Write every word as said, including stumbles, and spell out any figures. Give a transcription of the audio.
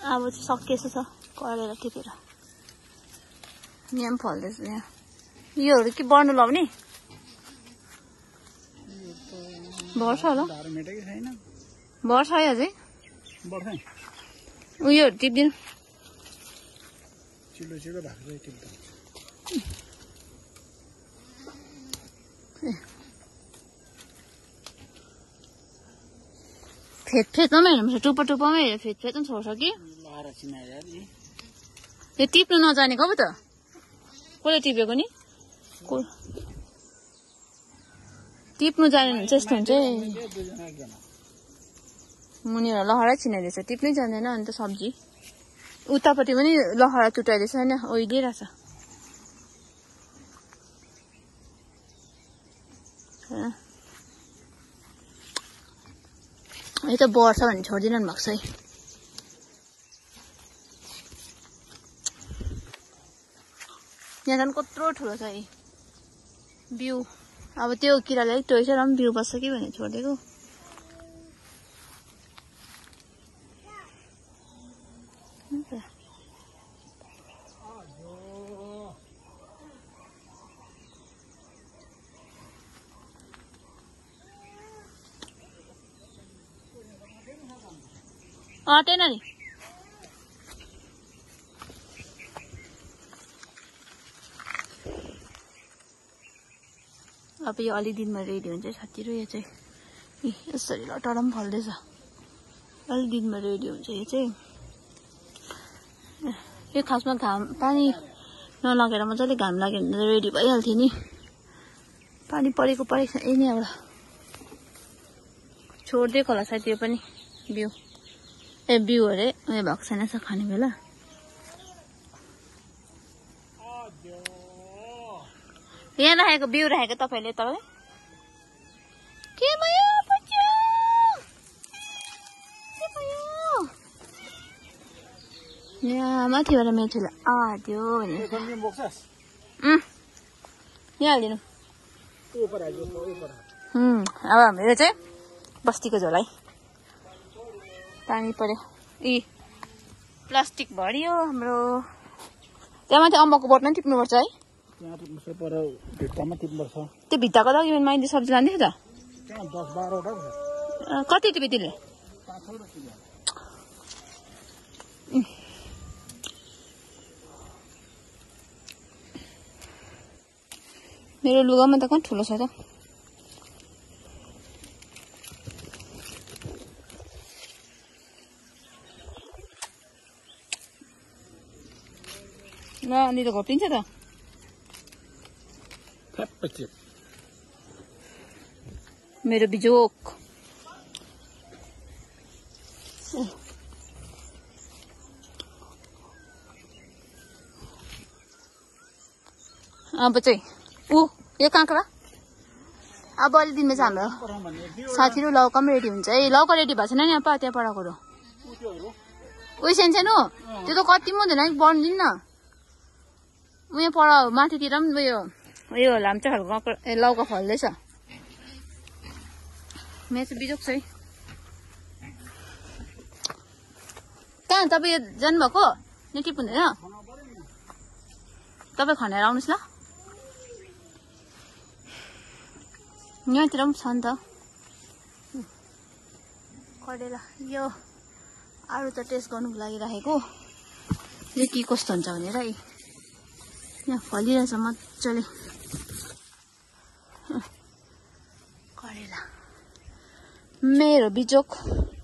अब चाहिँ सकिएछ छ करेर टिपेर यहाँ पनि फल्दैछ यहाँ योहरू के बढ्नु लाउने बढ्छ होला बढ्छ है अझै उयोहरू टिप्दिनु चिलो चिलो भएको चाहिँ टिप्दा फेद फेदमा हेर्नुपर्छ टुप्पो टुप्पोमा हेरेर फेद फेद पनि छोड्छ कि यो टिप्नु नजानेको पो त कसले टिपेको नि टिप्नु जाने भने चाहिँ यस्तो हुन्छ मुनिबाट लहरा छिनाइदिएछ टिप्नै जान्दैन अन्त सब्जी उतापट्टि पनि लहरा चुटाइदिएछ होइन ओइदिइरहेछ यो त बढ्छ भने छोडिदिनु भएको छ है यहाँ झन् कत्रो ठुलो छ है बिउ अब त्यो किराले अलिक टोइछ र पनि बिउ बस्छ कि भने छोडिदिएको आँटेन नि अब यो अलि दिनमा रेडी हुन्छ साथी र यो चाहिँ ए यसरी लटर पनि फल्दैछ अलि दिनमा रेडी हुन्छ यो चाहिँ यो खासमा घाम पानी नलगेर मजाले घाम लाग्यो भने त रेडी भइहाल्थ्यो नि पानी परेको परेको छ यही नै एउटा छोडिदिएको होला सायद त्यो पनि बिउ ए बिउ अरे उयो भएको छैन छ खाने बेला यहाँ राखेको बिउ राखेको तपाईँले तपाईँ के भयो यहाँ माथिबाट मेथीलाई आद्यो भने यहाँ हालिदिनु अब हाम्रो चाहिँ बस्तीको झोल है पानी पर्यो ए प्लास्टिक भरियो हाम्रो त्यहाँ माथि अम्बकको बोटमा पनि टिप्नुपर्छ है त्यो भित्ताको त मैले सब्जी लान्थेँ त कति टिपे त्यसले मेरो लुगामा त कहाँ ठुलो छ त ल अनि त घोप्टिन्छ त मेरो बिजोक अब चाहिँ ऊ यो काँक्रा अब अलि दिनमा चाहिँ हाम्रो साथीहरू लौका पनि रेडी हुन्छ है लौका रेडी भएको छैन नि अब त्यहाँ पढाएको उयो सानो सानो त्यो त कति पनि हुँदैन बढ्दिन न उयो पर माथितिर पनि उयो उयो लाम्चा खालको काँक्रा ए लौका फल्दैछ मेरो चाहिँ बिजोक छ है कहाँ तपाईँ जानुभएको नेटिभ हुँदैन तपाईँ खनेर आउनुहोस् ल यहाँतिर पनि छ नि त करेला यो अरू त टेस्ट गर्नुको लागि राखेको यो के कस्तो हुन्छ भनेर है यहाँ फलिरहेछ मजाले करेला मेरो बिजोक